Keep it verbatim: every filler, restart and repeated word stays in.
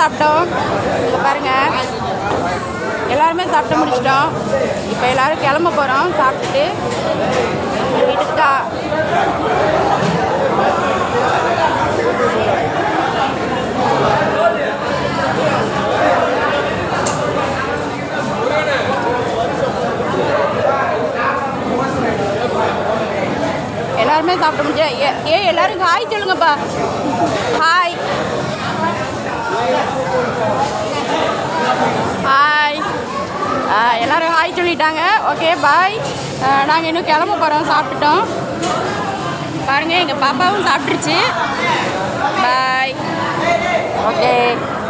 சாப்பிட்டோம். இங்கே பாருங்கள், எல்லாருமே சாப்பிட்டு முடிச்சிட்டோம். இப்போ எல்லோரும் கிளம்ப போகிறோம் சாப்பிட்டுட்டு வீட்டுக்கு தான். எல்லாருமே சாப்பிட முடிஞ்ச. ஏ எல்லாரும் ஹாய் சொல்லுங்கப்பா. ஹாய் ஹாய் எல்லோரும் ஹாய் சொல்லிட்டாங்க. Okay bye. நாங்கள் இன்னும் கிளம்ப போகிறோம். சாப்பிட்டுட்டோம். பாருங்கள், எங்கள் பாப்பாவும் சாப்பிட்ருச்சு. பாய். ஓகே.